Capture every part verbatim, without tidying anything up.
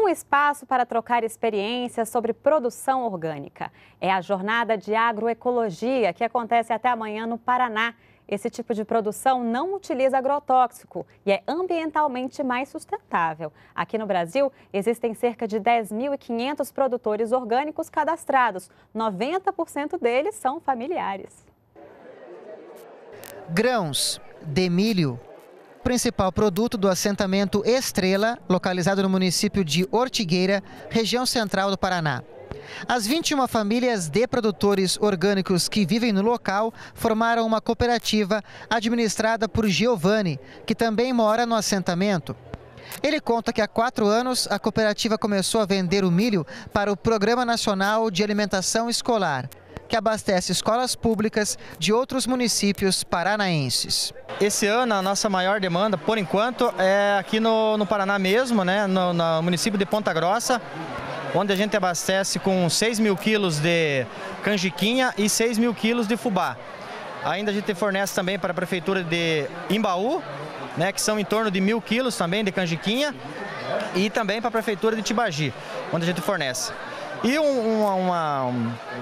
um espaço para trocar experiências sobre produção orgânica. É a jornada de agroecologia que acontece até amanhã no Paraná. Esse tipo de produção não utiliza agrotóxico e é ambientalmente mais sustentável. Aqui no Brasil, existem cerca de dez mil e quinhentos produtores orgânicos cadastrados. noventa por cento deles são familiares. Grãos de milho, principal produto do assentamento Estrela, localizado no município de Ortigueira, região central do Paraná. As vinte e uma famílias de produtores orgânicos que vivem no local formaram uma cooperativa administrada por Giovanni, que também mora no assentamento. Ele conta que há quatro anos a cooperativa começou a vender o milho para o Programa Nacional de Alimentação Escolar, que abastece escolas públicas de outros municípios paranaenses. Esse ano a nossa maior demanda, por enquanto, é aqui no, no Paraná mesmo, né, no, no município de Ponta Grossa, onde a gente abastece com seis mil quilos de canjiquinha e seis mil quilos de fubá. Ainda a gente fornece também para a prefeitura de Imbaú, né, que são em torno de mil quilos também de canjiquinha, e também para a prefeitura de Tibagi, onde a gente fornece. E um, uma, uma,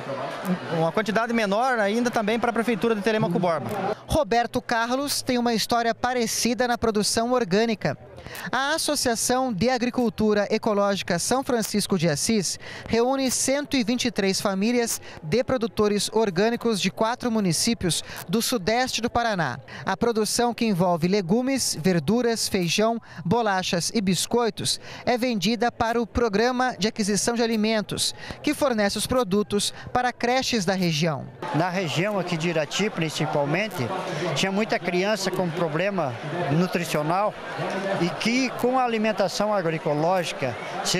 uma quantidade menor ainda também para a prefeitura de Telêmaco Borba. Roberto Carlos tem uma história parecida na produção orgânica. A Associação de Agricultura Ecológica São Francisco de Assis reúne cento e vinte e três famílias de produtores orgânicos de quatro municípios do sudeste do Paraná. A produção, que envolve legumes, verduras, feijão, bolachas e biscoitos, é vendida para o Programa de Aquisição de Alimentos, que fornece os produtos para creches da região. Na região aqui de Irati, principalmente, tinha muita criança com problema nutricional e que com a alimentação agroecológica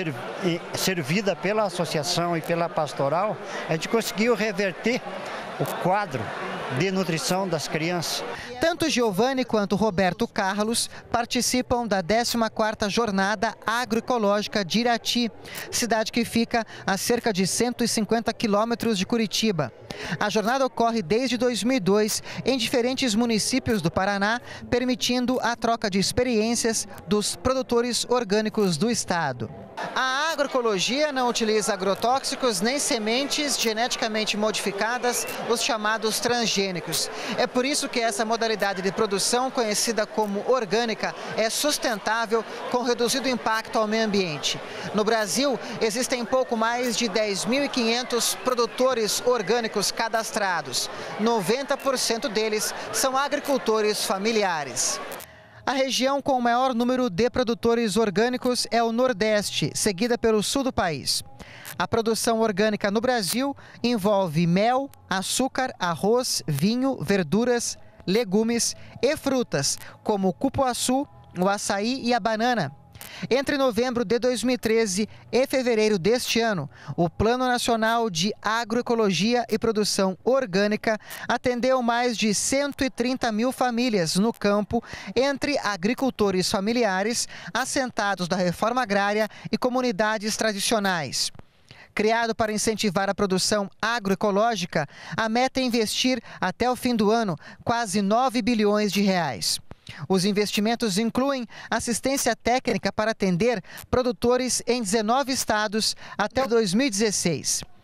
servida pela associação e pela pastoral, a gente conseguiu reverter o quadro de nutrição das crianças. Tanto Giovanni quanto Roberto Carlos participam da décima quarta Jornada Agroecológica de Irati, cidade que fica a cerca de cento e cinquenta quilômetros de Curitiba. A jornada ocorre desde dois mil e dois em diferentes municípios do Paraná, permitindo a troca de experiências dos produtores orgânicos do estado. A agroecologia não utiliza agrotóxicos nem sementes geneticamente modificadas, os chamados transgênicos. É por isso que essa modalidade de produção, conhecida como orgânica, é sustentável, com reduzido impacto ao meio ambiente. No Brasil, existem pouco mais de dez mil e quinhentos produtores orgânicos cadastrados. noventa por cento deles são agricultores familiares. A região com o maior número de produtores orgânicos é o Nordeste, seguida pelo sul do país. A produção orgânica no Brasil envolve mel, açúcar, arroz, vinho, verduras, legumes e frutas, como o cupuaçu, o açaí e a banana. Entre novembro de dois mil e treze e fevereiro deste ano, o Plano Nacional de Agroecologia e Produção Orgânica atendeu mais de cento e trinta mil famílias no campo, entre agricultores familiares, assentados da reforma agrária e comunidades tradicionais. Criado para incentivar a produção agroecológica, a meta é investir, até o fim do ano, quase nove bilhões de reais. Os investimentos incluem assistência técnica para atender produtores em dezenove estados até dois mil e dezesseis.